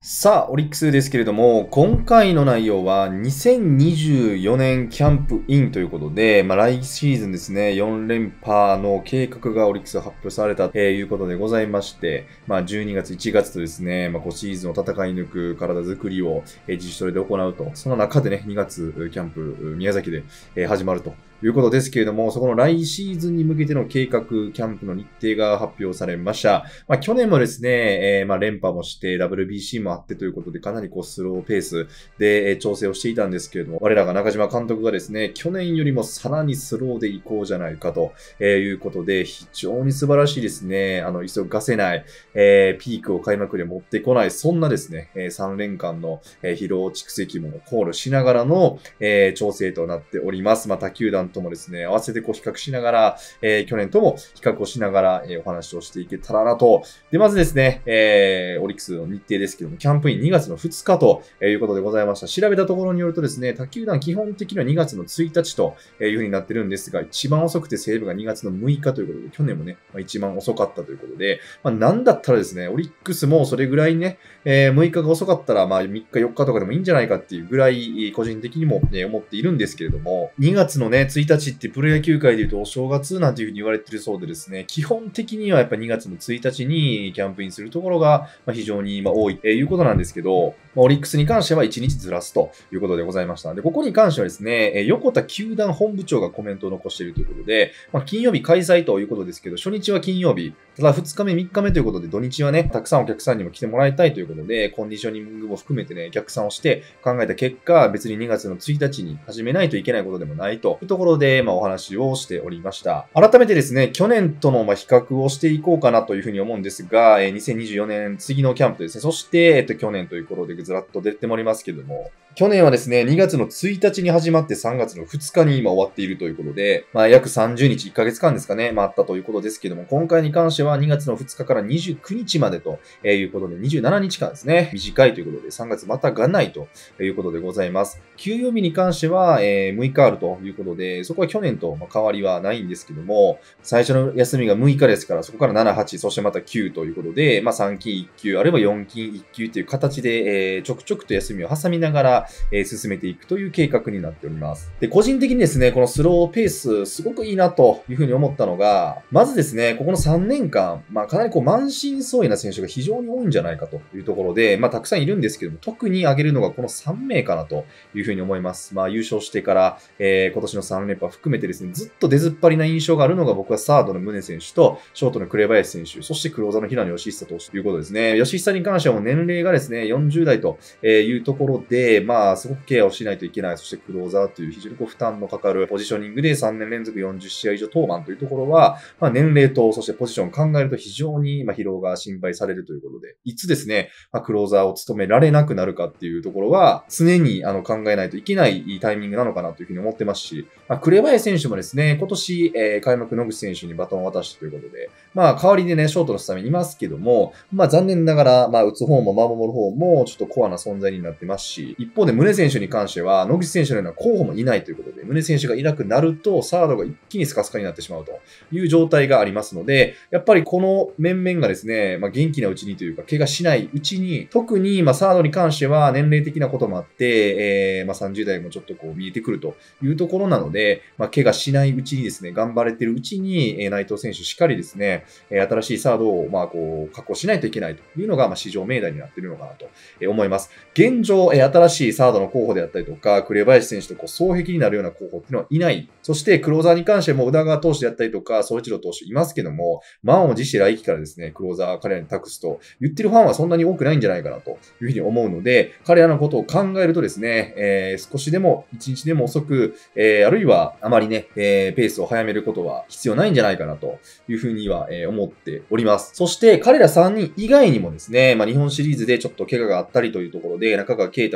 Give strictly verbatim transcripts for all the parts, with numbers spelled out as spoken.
さあ、オリックスですけれども、今回の内容はにせんにじゅうよねんキャンプインということで、まあ、来シーズンですね、よん連覇の計画がオリックス発表されたということでございまして、まあ、じゅうにがつ、いちがつとですね、まあ、こうシーズンを戦い抜く体作りを自主トレで行うと、その中でね、にがつキャンプ宮崎で始まるということですけれども、そこの来シーズンに向けての計画、キャンプの日程が発表されました。まあ、去年もですね、えー、まあ連覇もして ダブリュービーシー もあってということで、かなりこうスローペースで調整をしていたんですけれども、我らが中島監督がですね、去年よりもさらにスローでいこうじゃないかということで、非常に素晴らしいですね、あの、急がせない、えー、ピークを開幕で持ってこない、そんなですね、さん連間の疲労蓄積も考慮しながらの、えー、調整となっております。まあ、他球団ともですね、合わせてこう比較しながら、えー、去年とも比較をしながら、えー、お話をしていけたらなと。で、まずですね、えー、オリックスの日程ですけども、キャンプインにがつのふつかということでございました。調べたところによるとですね、他球団基本的にはにがつのついたちというふうになってるんですが、一番遅くて西武がにがつのむいかということで、去年もね、まあ、一番遅かったということで、まあ、なんだったらですね、オリックスもそれぐらいね、えー、むいかが遅かったら、まあみっかよっかとかでもいいんじゃないかっていうぐらい、個人的にも、ね、思っているんですけれども、にがつのね、ついたちってプロ野球界で言うとお正月なんていうふうに言われてるそうでですね、基本的にはやっぱにがつのついたちにキャンプインするところが非常に多いということなんですけど、オリックスに関してはいちにちずらすということでございました。で、ここに関してはですね、横田球団本部長がコメントを残しているということで、まあ、金曜日開催ということですけど、初日は金曜日、ただふつかめ、みっかめということで、土日はね、たくさんお客さんにも来てもらいたいということで、コンディショニングも含めてね、逆算をして考えた結果、別ににがつのついたちに始めないといけないことでもないというところで、まあ、お話をしておりました。改めてですね、去年とのまあ比較をしていこうかなというふうに思うんですが、にせんにじゅうよねん次のキャンプですね、そして、えっと、去年ということでずらっと出てもらいますけども、去年はですね、にがつのついたちに始まってさんがつのふつかに今終わっているということで、まあ約さんじゅうにち、いっかげつかんですかね、まああったということですけども、今回に関してはにがつのふつかからにじゅうくにちまでということで、にじゅうななにちかんですね、短いということで、さんがつまたがないということでございます。休養日に関しては、えー、むいかあるということで、そこは去年と変わりはないんですけども、最初の休みがむいかですから、そこからなな、はち、そしてまたきゅうということで、まあさんきんいっきゅう、あるいはよんきんいっきゅうという形で、えー、ちょくちょくと休みを挟みながら、えー、進めていくという計画になっております。で、個人的にですね、このスローペース、すごくいいなというふうに思ったのが、まずですね、ここのさんねんかん、まあかなりこう満身創痍な選手が非常に多いんじゃないかというところで、まあたくさんいるんですけども、特に挙げるのがこのさんめいかなというふうに思います。まあ優勝してから、えー、今年のさん連覇含めてですね、ずっと出ずっぱりな印象があるのが僕はサードの宗選手と、ショートの紅林選手、そしてクローザーの平野義久投手ということですね。義久に関してはもう年齢がですね、よんじゅうだいというところで、まあすごくケアをしないといけない。そしてクローザーという非常にこう負担のかかるポジショニングでさんねん連続よんじゅっしあい以上登板というところは、まあ、年齢とそしてポジションを考えると非常に疲労が心配されるということで、いつですね、まあ、クローザーを務められなくなるかっていうところは常にあの考えないといけないタイミングなのかなというふうに思ってますし、まあ、紅林選手もですね、今年、えー、開幕野口選手にバトンを渡したということで、まあ代わりでね、ショートのスタメンいますけども、まあ残念ながら、まあ打つ方も守る方もちょっとコアな存在になってますし、一方で宗選手に関しては、野口選手のような候補もいないということで、宗選手がいなくなると、サードが一気にスカスカになってしまうという状態がありますので、やっぱりこの面々がですね、まあ元気なうちにというか、怪我しないうちに、特にまあサードに関しては年齢的なこともあって、えー、まあさんじゅうだいもちょっとこう見えてくるというところなので、まあ怪我しないうちにですね、頑張れてるうちに、えー、内藤選手しっかりですね、新しいサードをまあこう確保しないといけないというのが、まあ市場命題になっているのかなと思います。現状、新しいサードの候補であったりとか、紅林選手とこう双璧になるような候補っていうのはいない。そしてクローザーに関しても宇田川投手であったりとか、総一郎投手いますけども、満を持して来季からですね、クローザー彼らに託すと言ってるファンはそんなに多くないんじゃないかなというふうに思うので、彼らのことを考えるとですね、えー、少しでも一日でも遅く、えー、あるいはあまりね、えー、ペースを早めることは必要ないんじゃないかなというふうには、えー、思っております。そして彼らさんにん以外にもですね、まあ、日本シリーズでちょっと怪我があったりというところで、中川圭太含める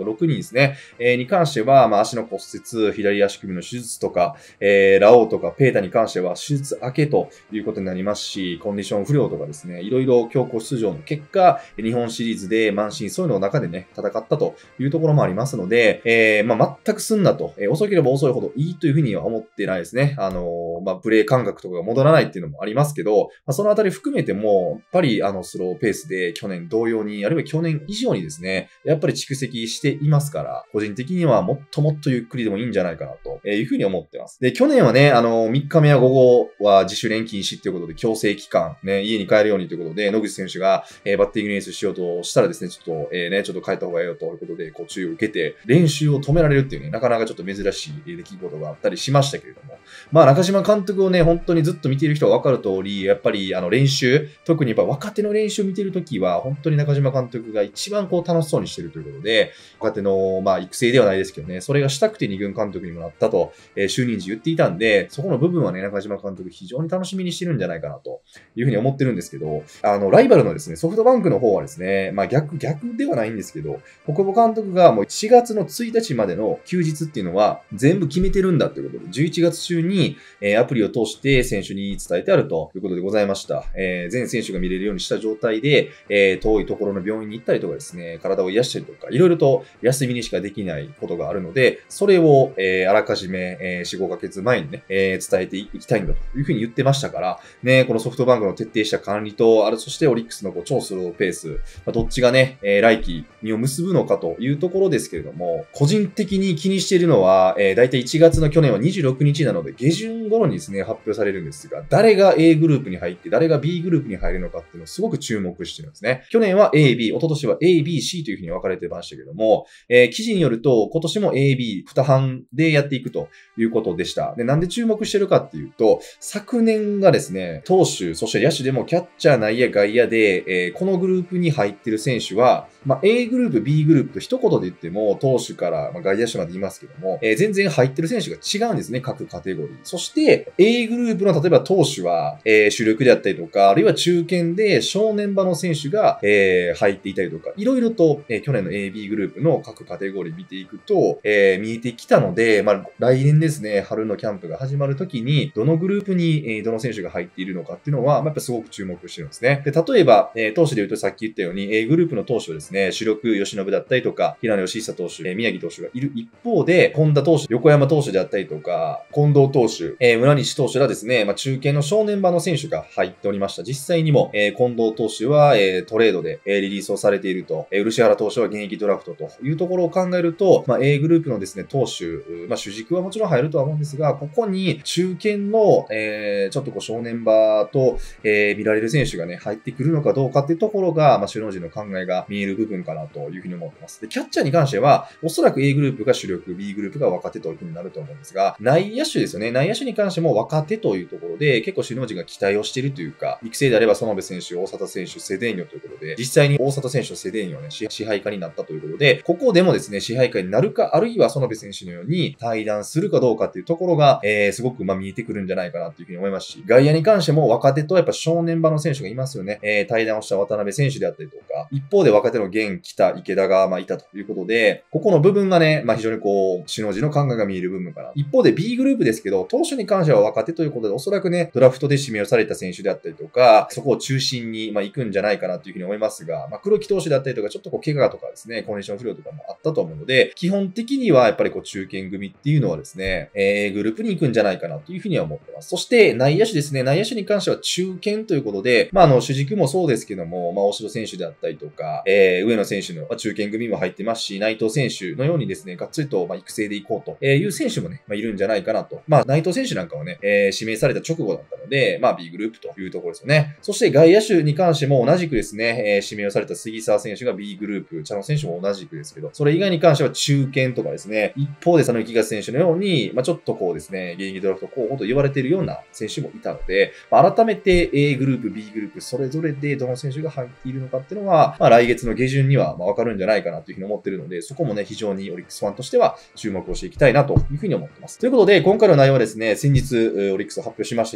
とろくにんですね。えー、に関しては、まあ、足の骨折、左足首の手術とか、えー、ラオウとかペータに関しては手術明けということになりますし、コンディション不良とかですね、いろいろ強行出場の結果、日本シリーズで満身創痍の中でね、戦ったというところもありますので、えー、まあ、全く済んだと、えー、遅ければ遅いほどいいというふうには思ってないですね。あのー、まあ、プレイ感覚とかが戻らないっていうのもありますけど、まあ、そのあたり含めても、やっぱりあのスローペースで去年同様に、あるいは去年以上にですね、やっぱり蓄積していますから、個人的にはもっともっとゆっくりでもいいんじゃないかなというふうに思ってます。で、去年はね、あの、みっかめや午後は自主練禁止っていうことで強制期間、ね、家に帰るようにということで、野口選手が、えー、バッティング練習しようとしたらですね、ちょっと、えー、ね、ちょっと帰った方がいいよということで、こう注意を受けて、練習を止められるっていうね、なかなかちょっと珍しい出来事があったりしましたけれども、まあ、中島監督をね、本当にずっと見ている人はわかる通り、やっぱりあの練習、特にやっぱ若手の練習を見ているときは、本当に中島監督が一番こう楽しそうにしているということで、若手の、まあ、育成ではないですけどね、それがしたくて二軍監督にもなったと、えー、就任時言っていたんで、そこの部分はね、中島監督非常に楽しみにしてるんじゃないかなというふうに思ってるんですけど、あの、ライバルのですね、ソフトバンクの方はですね、まあ逆、逆ではないんですけど、小久保監督がもうしがつのついたちまでの休日っていうのは全部決めてるんだということで、じゅういちがつ中に、えー、アプリを通して選手に伝えてあるということでございました。えー、全選手が見れるようにした状態で、えー、遠いところの病院に行ったりとかですね、体を癒したりとか、いろいろと休みにしかできないことがあるので、それを、えー、あらかじめ、えー、よん、ごかげつまえにね、えー、伝えていきたいんだというふうに言ってましたから、ね、このソフトバンクの徹底した管理と、あれ、そしてオリックスのこう超スローペース、まあ、どっちがね、えー、来季にを結ぶのかというところですけれども、個人的に気にしているのは、えー、だいたいいちがつの去年はにじゅうろくにちなので、下旬頃にですね、発表されるんですが、誰が A グループに入って、誰が B グループに入るのかっていうのをすごく注目してるんですね。去年は A、B、一昨年は A、B、C というふうに分かれてましたけども、えー、記事によると、今年も A、B、に班でやっていくということでした。で、なんで注目してるかっていうと、昨年がですね、投手、そして野手でもキャッチャー、内野、外野で、えー、このグループに入ってる選手は、まあ、A グループ、B グループと一言で言っても、投手から、まあ、外野手まで言いますけども、えー、全然入ってる選手が違うんですね、各カテゴリー。そして、A グループの例えば投手は、えー、主力であったりとか、あるいは中堅で正念場の選手が、えー、入っていたりとか、いろいろと、えー、去年の A、B グループの各カテゴリー見ていくと、えー、見えてきたので、まあ、来年ですね、春のキャンプが始まるときに、どのグループに、えー、どの選手が入っているのかっていうのは、まあ、やっぱすごく注目してるんですね。で、例えば、えー、投手で言うとさっき言ったように、A グループの投手はですね、主力、吉信だったりとか、平野義久投手、えー、宮城投手がいる一方で、本田投手、横山投手であったりとか、近藤投手、えー、村西投手らですね、まあ、中堅の正念場の選手が入っておりました。実際にも、えー、近藤投手は、えー、トレードで、えー、リリースをされていると、えー、漆原投手は現役ドラフトというところを考えると、まあ、A グループのですね、投手、まあ、主軸はもちろん入るとは思うんですが、ここに中堅の、えー、ちょっとこう正念場と、えー、見られる選手がね、入ってくるのかどうかっていうところが、まあ、首脳陣の考えが見える部分かなというふうに思ってます。で、キャッチャーに関しては、おそらく A グループが主力、B グループが若手というふうになると思うんですが、内野手ですよね。内野手に関しても若手というところで、結構首脳陣が期待をしているというか、育成であれば園部選手、大里選手、セデーニョということで、実際に大里選手とセデーニョはね、支配下になったということで、ここでもですね、支配下になるか、あるいは園部選手のように対談するかどうかっていうところが、えー、すごくまあ見えてくるんじゃないかなというふうに思いますし、外野に関しても若手とやっぱ正念場の選手がいますよね。えー、対談をした渡辺選手であったりとか、一方で若手の現北、池田がまあいたということで、ここの部分がね、まあ非常にこう、首脳陣の考えが見える部分かな。一方で B グループですけど、投手に関しては若手ということで、おそらくね、ドラフトで指名をされた選手であったりとか、そこを中心にまあ行くんじゃないかなというふうに思いますが、まあ黒木投手であったりとか、ちょっとこう怪我とかですね、コンディション不良とかもあったと思うので、基本的にはやっぱりこう中堅組っていうのはですね、A グループに行くんじゃないかなというふうには思ってます。そして内野手ですね、内野手に関しては中堅ということで、まああの主軸もそうですけども、まあ大城選手であったりとか、えー、上野選手の中堅組も入ってますし、内藤選手のようにですね、がっつりとまあ育成で行こうという選手もね、まあ、いるんじゃないかなと。まあ内藤選手なんかはね、えー、指名された直後だったので、まあ B グループというところですよね。そして外野手に関しても同じくですね、えー、指名をされた杉沢選手が B グループ、茶野選手も同じくですけど、それ以外に関しては中堅とかですね、一方で佐野幸勝選手のように、まあちょっとこうですね、現役ドラフト候補と言われているような選手もいたので、まあ、改めて A グループ、B グループ、それぞれでどの選手が入っているのかっていうのは、まあ来月の下旬にはまあ分かるんじゃないかなというふうに思っているので、そこもね、非常にオリックスファンとしては注目をしていきたいなというふうに思っています。ということで、今回の内容はですね、先日、オリックスを発表しましたけども、キャン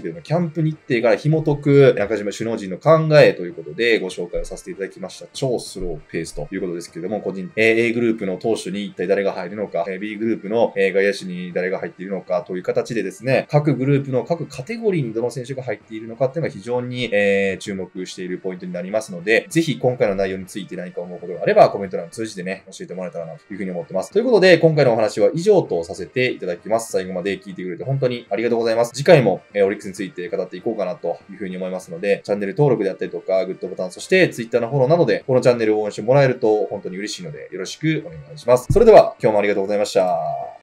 ンプ日程から紐解く中島首脳陣の考えということでご紹介をさせていただきました。超スローペースということですけれども、個人、えー、A グループの投手に一体誰が入るのか、えー、B グループの、えー、外野手に誰が入っているのかという形でですね、各グループの各カテゴリーにどの選手が入っているのかっていうのが非常に、えー、注目しているポイントになりますので、ぜひ今回の内容について何か思うことがあればコメント欄を通じてね、教えてもらえたらなというふうに思ってます。ということで、今回のお話は以上とさせていただきます。最後まで聞いてくれて本当にありがとうございます。次回も、えー、オリックスについて語っていこうかなというふうに思いますので、チャンネル登録であったりとか、グッドボタン、そして Twitter のフォローなどで、このチャンネルを応援してもらえると本当に嬉しいので、よろしくお願いします。それでは、今日もありがとうございました。